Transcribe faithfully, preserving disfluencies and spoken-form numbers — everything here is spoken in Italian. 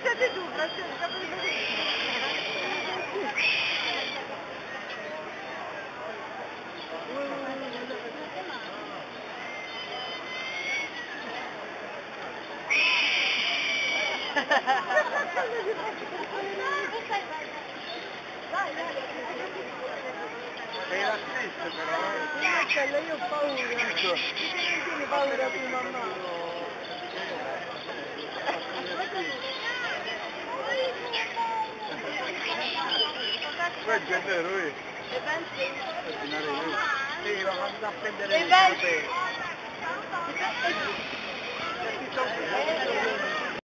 siete tu, Francesca, sei la stessa però, eh? Marcella, io ho paura. Tu non tieni paura tu, mamma. Poi è genero, eh? E pensi? Sì, lo fanno a prendere E il pensi? capello.